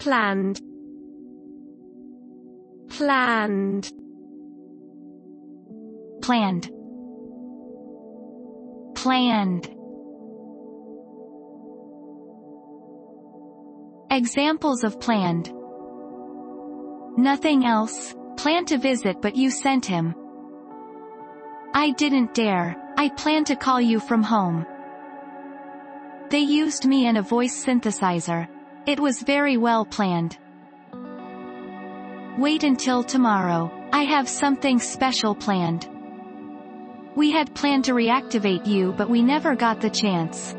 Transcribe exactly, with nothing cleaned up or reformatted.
planned, planned, planned, planned. Examples of planned. Nothing else. Planned to visit but you sent him. I didn't dare. I planned to call you from home. They used me and a voice synthesizer. It was very well planned. Wait until tomorrow. I have something special planned. We had planned to reactivate you but we never got the chance.